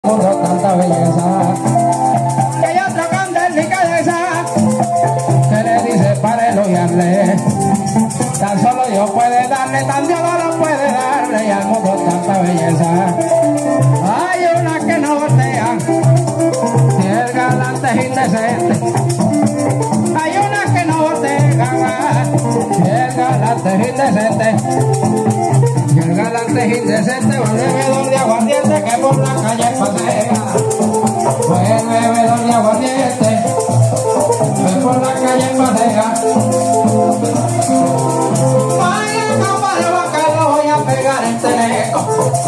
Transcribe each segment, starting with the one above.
tanta belleza, que hay otra con delicadeza, que le dice para elogiarle, tan solo Dios puede darle, tan Dios no lo puede darle, y al mundo tanta belleza. Hay una que no voltea, si el galante es indecente, hay una que no voltea, si el galante es indecente. Y el galante es indecente, va el bebedor de aguardiente que por la calle pasea. Fue el bebedor de aguardiente que por la calle pasea. Vaya compadre, que lo voy a pegar el teleco.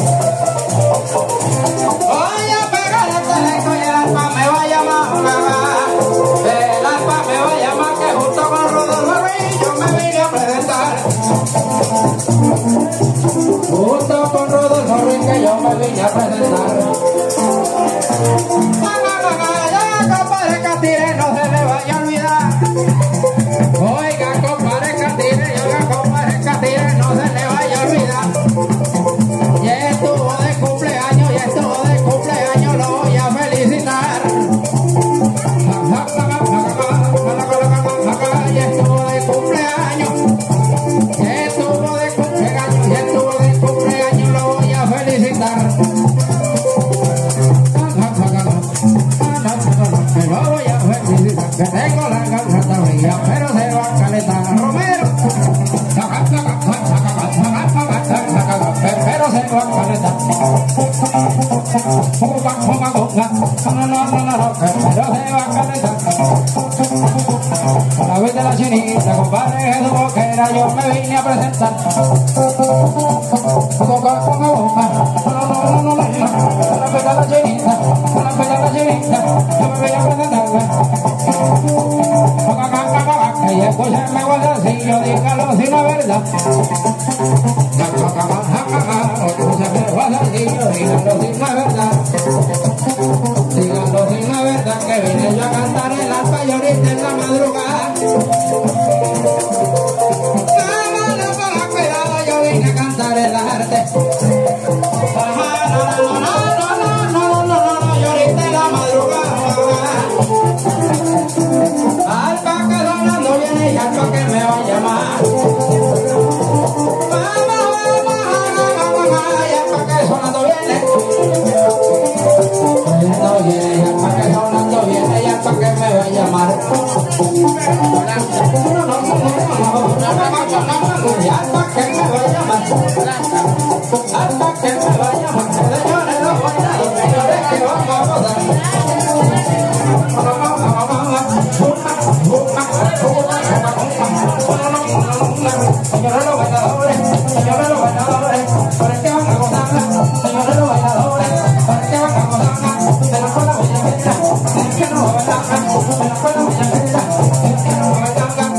Voy a pegar el teleco y el alma me va a llamar. El alma me va a llamar que justo con Rodolfo Ruiz yo me vine a presentar. Justo con Rodolfo Ruiz que yo me vine a presentar. Ya, compadre Catire, no se le vaya a olvidar. Oiga, compadre Catire, oiga, compadre Catire, no se le vaya a olvidar. Y estuvo de cumpleaños, lo voy a felicitar. Y estuvo de cumpleaños. Que tengo la garganta fría, pero se va a calentar Romero. Pero se va a calentar. Pero se va a calentar. A la vez de la chinita, compadre Jesús Boquera, yo me vine a presentar. Y escúchenme guardacillo, dígalo si no es verdad. Escúchenme guardacillo, dígalo si no es verdad. Dígalo si no es verdad que vine yo a cantar el alfa y ahorita en la madrugada. Cámara para cuidado, yo vine a cantar el arte. Yo ahorita en la madrugada. Alfa que sonando viene y alfa que me va a llamar. Y alfa que sonando viene. Y alfa que sonando viene y alfa que me va a llamar. Y alfa que me va a llamar. Alfa que me va a llamar. Señores, los guardados, señores, que vamos a gozar. Señores los bailadores, ¿por qué van a gozarla? Señores los bailadores, ¿por qué van a gozarla? De la escuela Villavista, es que no va a bailarla. De la escuela Villavista, es que no va a bailarla.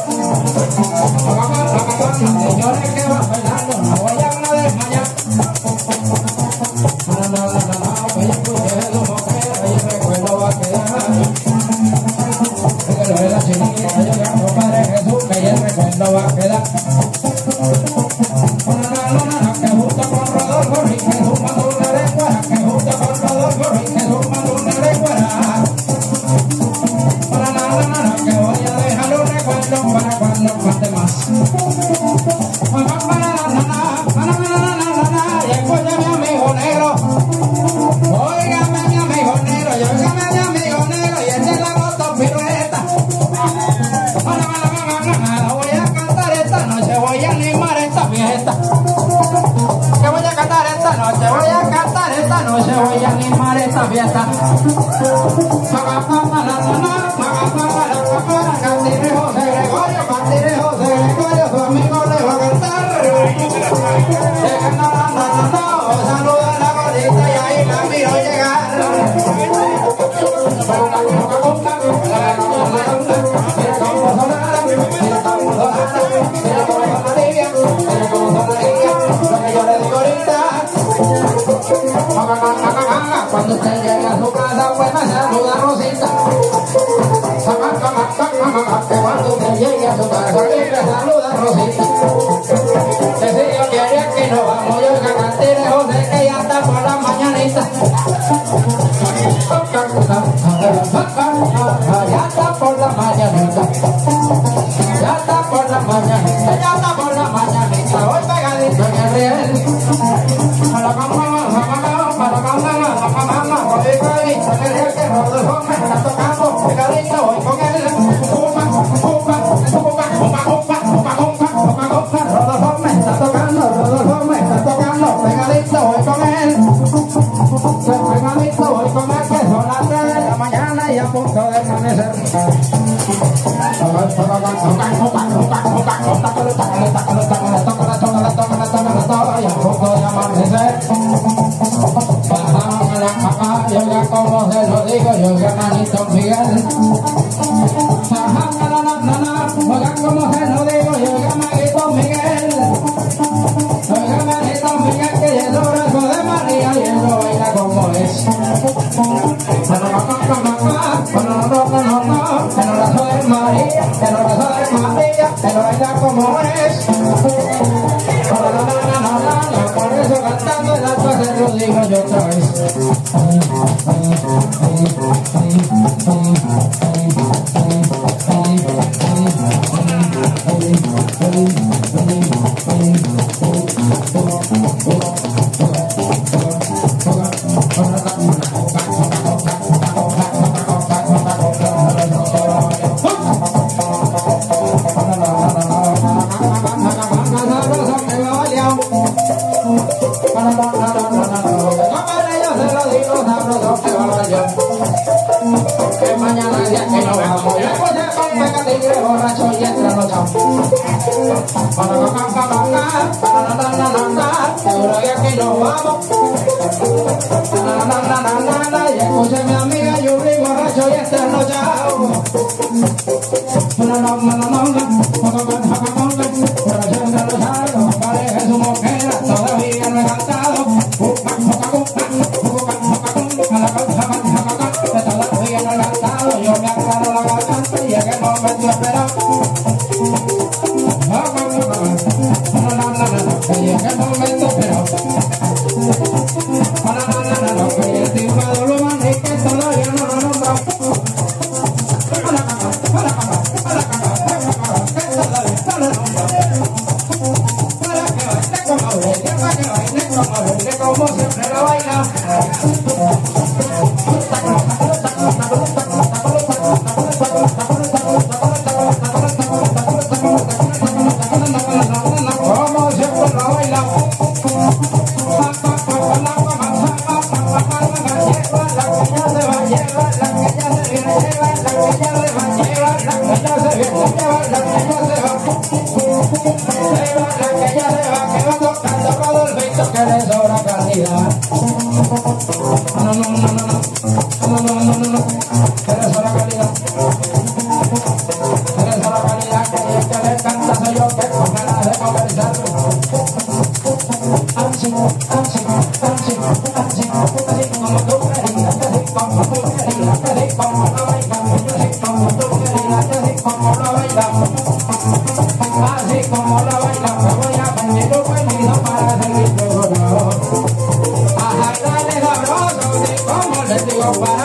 Señores que van bailando, no vayan a desmayar. Que yo escuché su mujer, y el recuerdo va a quedar. Que lo de la chinita, yo canto Padre Jesús, que el recuerdo va a quedar. Que justo con Rodolfo Ruiz, que su madura de cuara, que justo con Rodolfo Ruiz, que su madura de cuara. Que voy a dejar un recuerdo para cuando falte más. Y escucha mi amigo negro, óigame mi amigo negro, y óigame mi amigo negro, y esta es la moto pirueta. Voy a cantar esta noche, voy a animar esta fiesta. Que voy a cantar esta noche, voy a cantar esta noche, voy a animar esta fiesta. Catire José Gregorio, su amigo le va a cantar. Saluda a la gordita y ahí la miro llegar. Cuando usted llegue a su casa, pues me saluda Rosita. Que cuando usted llegue a su casa, me saluda Rosita. Que si Dios quiere que nos vamos, yo a Catire José, que ya está está por la mañanita. Ya está por la mañanita. Ya está por la mañanita. Ya está por la mañanita. Voy pegadito en el riel. Para pegadito en el riel que Rodolfo me está tocando. Pegadito voy con él. Rodolfo me está tocando. Pegadito voy con él. Pegadito voy con él, que son las 3 de la mañana y a punto de amanecer. Y a punto de amanecer. Bajamos a la cama, yo ya como se lo digo, yo ya manito Miguel. Bajamos a oiga como se lo digo, yo ya manito Miguel. Oiga manito Miguel, que es el brazo de María y él lo baila como es. En el brazo de María, en el brazo de María, él lo baila como es. Por eso cantando el alto se lo digo yo otra vez. Que mañana es día que no vamos. Y después de con tigre borracho y entre los chavos. Seguro que aquí no vamos. Y escuche mi amiga Yuri borracho y entre los chavos. Borracho entre los chavos, pareja su mujer, todavía no he cantado. Yo me aclaro la garganta y en el momento esperado. Y en el momento esperado. Y el timbrado lo maní que todavía no lo nombró. Como siempre lo baila. Que le sobra calidad. Que le sobra calidad. Que le sobra calidad. Que le canta soy yo que con ganas de conversar. Así como tú querías, así como tú querías, así como lo bailamos, así como tú querías, así como lo bailamos. Así como lo bailamos, voy a pedir un permiso para seguir. Para